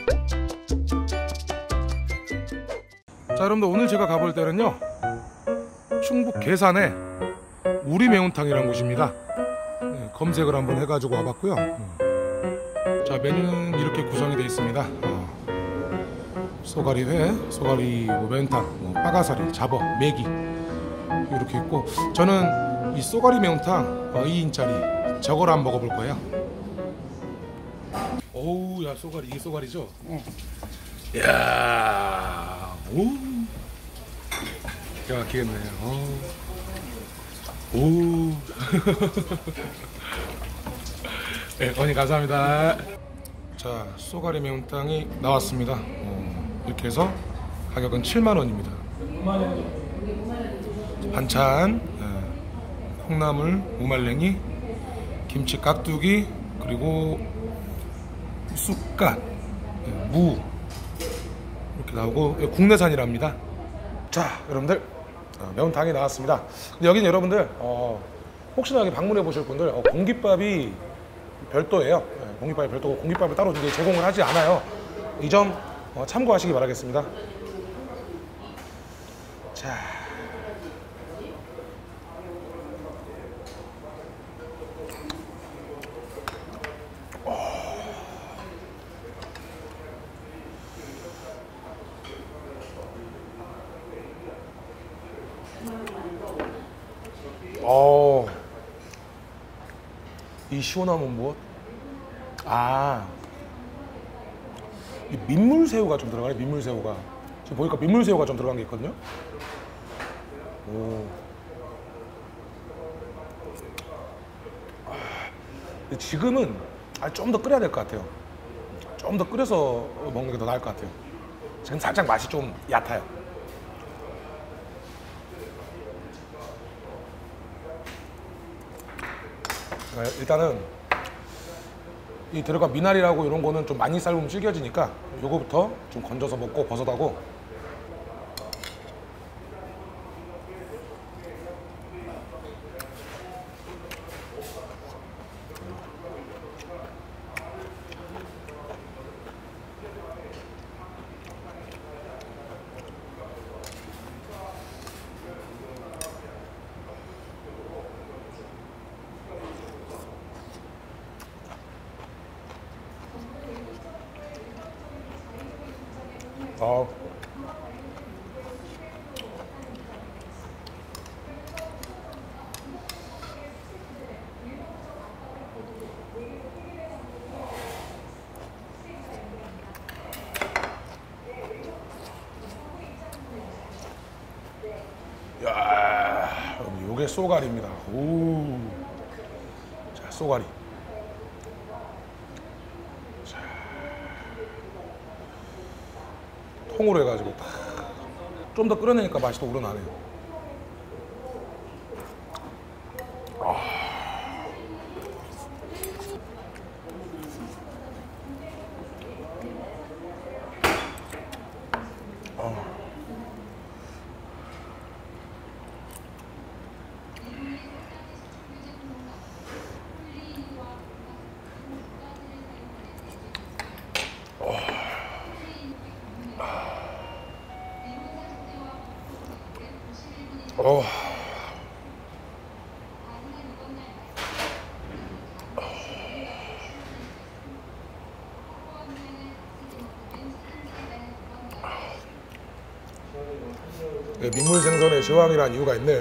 자, 여러분들 오늘 제가 가볼 때는요, 충북 괴산의 우리 매운탕이라는 곳입니다. 검색을 한번 해가지고 와봤고요. 자, 메뉴는 이렇게 구성이 되어 있습니다. 쏘가리 회, 쏘가리 매운탕, 빠가사리, 잡어, 메기 이렇게 있고, 저는 이 쏘가리 매운탕 2인짜리 저걸 한번 먹어볼 거예요. 오우, 야, 쏘가리, 이게 쏘가리죠? 이야, 오, 기가 막히겠네. 오. 네, 어머니 감사합니다. 자, 쏘가리 매운탕이 나왔습니다. 이렇게 해서 가격은 7만원입니다. 반찬, 콩나물, 무말랭이, 김치 깍두기, 그리고 쑥갓, 무 이렇게 나오고, 국내산이랍니다. 자, 여러분들 매운탕이 나왔습니다. 근데 여기는 여러분들 혹시나 여기 방문해 보실 분들 공깃밥이 별도예요. 공깃밥이 별도고 공깃밥을 따로 이제 제공을 하지 않아요. 이 점 참고하시기 바라겠습니다. 자, 이 시원함은 무엇? 이 민물새우가 좀 들어가네. 민물새우가 지금 보니까 민물새우가 좀 들어간 게 있거든요. 오. 근데 지금은 좀 더 끓여야 될 것 같아요. 좀 더 끓여서 먹는 게 더 나을 것 같아요. 지금 살짝 맛이 좀 얕아요. 일단은 이 들어간 미나리라고 이런 거는 좀 많이 삶으면 질겨지니까 요거부터 좀 건져서 먹고 버섯하고. 야, 요게 쏘가리입니다. 오, 자, 쏘가리. 자, 통으로 해가지고 좀 더 끓여내니까 맛이 또 우러나네요. 민물 생선의 제왕이라는 이유가 있네.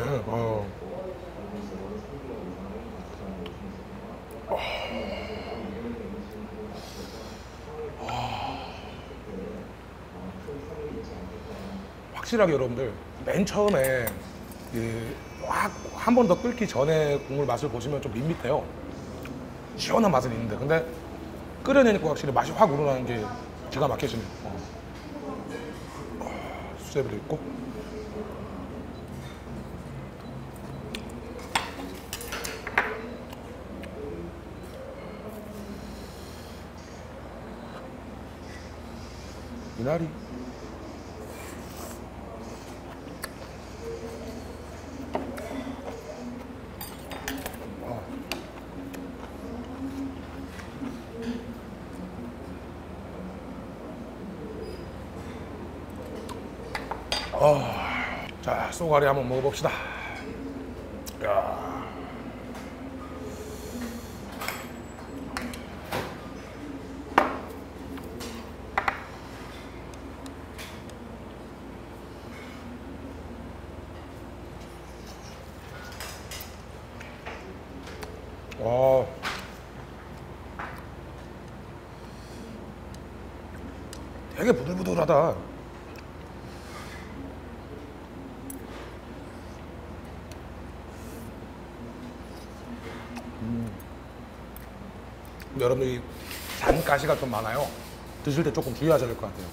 확실하게 여러분들 맨 처음에 한 번 더 끓기 전에 국물 맛을 보시면 좀 밋밋해요. 시원한 맛은 있는데, 근데 끓여내니까 확실히 맛이 확 우러나는 게 기가 막히시네요. 수제비도 있고. 미나리. 자, 쏘가리 한번 먹어봅시다. 야. 되게 부들부들하다. 근데 여러분들 이 잔가시가 좀 많아요. 드실 때 조금 주의하셔야 될 것 같아요.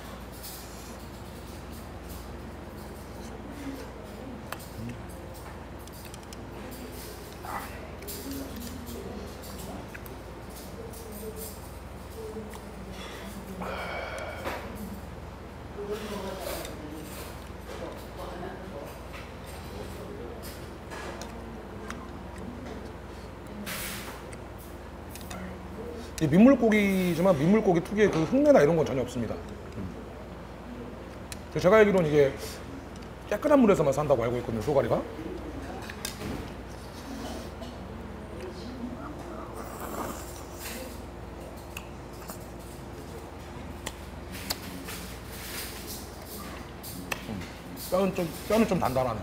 이 민물고기지만 민물고기 특유의 그 흙내나 이런 건 전혀 없습니다. 제가 알기로는 이게 깨끗한 물에서만 산다고 알고 있거든요, 쏘가리가. 뼈는 좀 단단하네.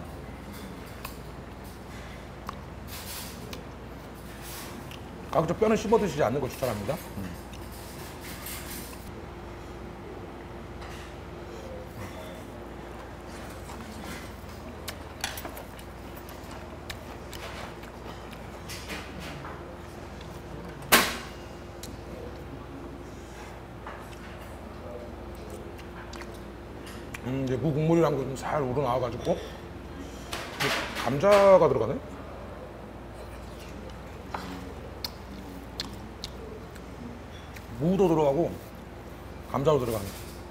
가급적 뼈는 씹어 드시지 않는 걸 추천합니다. 이제 무 국물이랑 좀 잘 우러나와가지고 감자가 들어가네. 무도 들어가고 감자도 들어가네.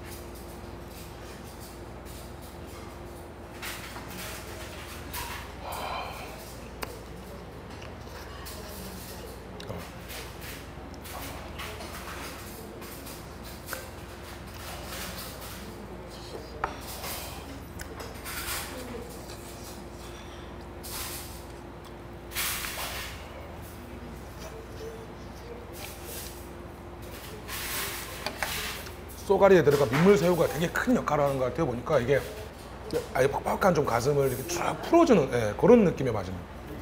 쏘가리에 들어간 민물새우가 되게 큰 역할을 하는 것 같아요. 보니까 이게 아예 퍽퍽한 좀 가슴을 이렇게 쫙 풀어주는, 예, 그런 느낌의 맛이네요.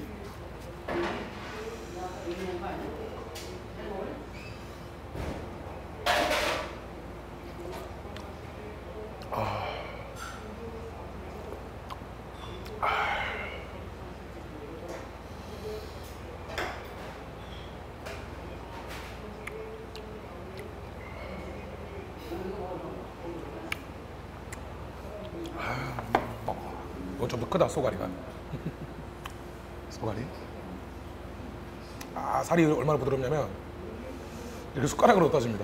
이건 좀 더 크다, 쏘가리가. 쏘가리. 아, 살이 얼마나 부드럽냐면 이렇게 숟가락으로 떠집니다.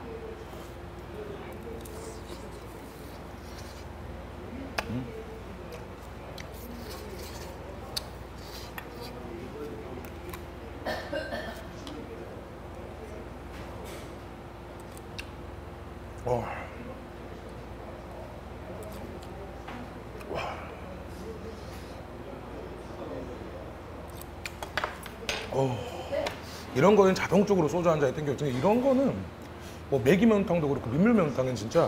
이런 거는 자동적으로 소주 한 잔이 땡겨요. 이런 거는 뭐 매기면탕도 그렇고 민물면탕은 진짜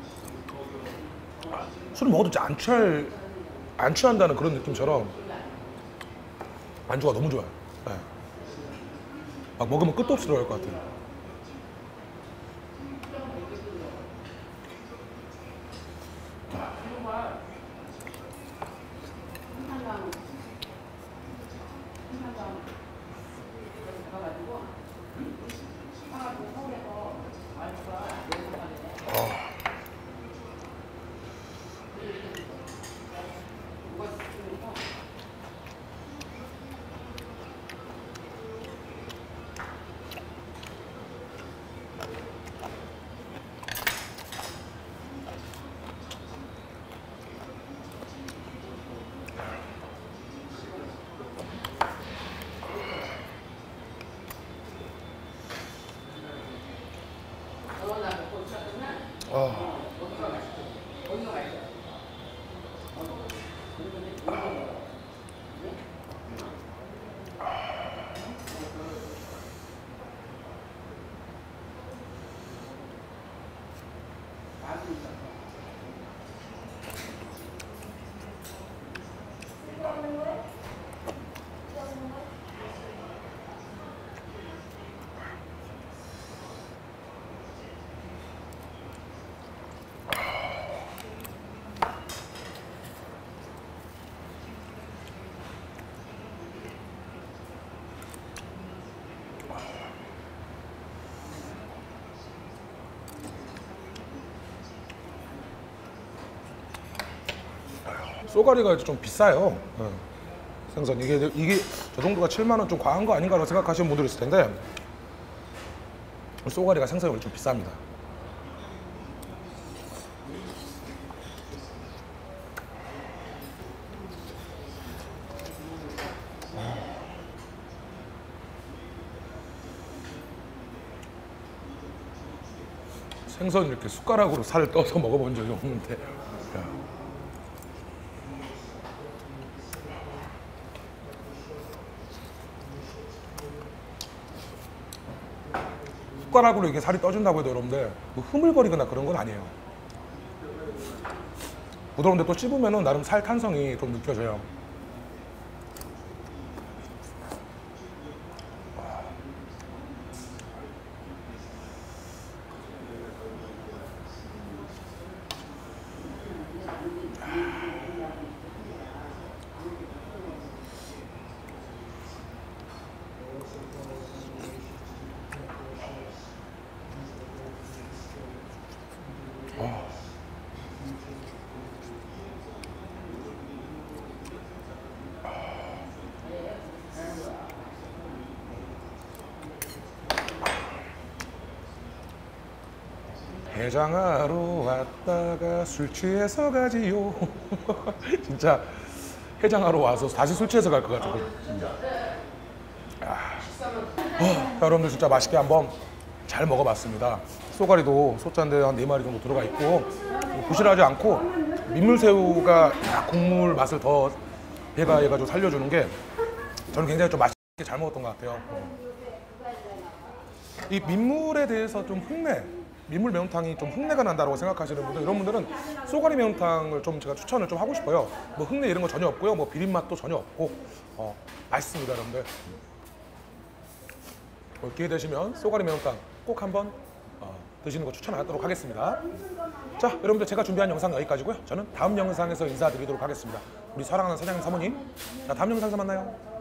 술 먹어도 진짜 안 취한다는 그런 느낌처럼 안주가 너무 좋아요. 네. 막 먹으면 끝도 없이 들어갈 것 같아요. 쏘가리가 좀 비싸요. 생선 이게 저 정도가 7만 원 좀 과한 거 아닌가라고 생각하시는 분들이 있을 텐데 쏘가리가 생선이 원래 좀 비쌉니다. 생선 이렇게 숟가락으로 살을 떠서 먹어본 적이 없는데 숟가락으로 이게 살이 떠준다고 해도 여러분들 뭐 흐물거리거나 그런 건 아니에요. 부드러운데 또 씹으면은 나름 살 탄성이 좀 느껴져요. 해장하러 왔다가 술 취해서 가지요. 진짜 해장하러 와서 다시 술 취해서 갈 것 같아요. 여러분들 진짜 맛있게 한번 잘 먹어봤습니다. 쏘가리도 소짠데 한 4마리 정도 들어가 있고 부실하지 않고 민물새우가 국물 맛을 더 배가해가지고 살려주는 게 저는 굉장히 좀 맛있게 잘 먹었던 것 같아요. 이 민물에 대해서 좀 민물 매운탕이 좀 흙내가 난다고 생각하시는 분들, 이런 분들은 쏘가리 매운탕을 좀 제가 추천을 좀 하고 싶어요. 뭐 흙내 이런 거 전혀 없고요. 뭐 비린 맛도 전혀 없고 맛있습니다, 여러분들. 기회 되시면 쏘가리 매운탕 꼭 한번 드시는 거 추천하도록 하겠습니다. 자, 여러분들 제가 준비한 영상 여기까지고요. 저는 다음 영상에서 인사드리도록 하겠습니다. 우리 사랑하는 사장님 사모님, 자, 다음 영상에서 만나요.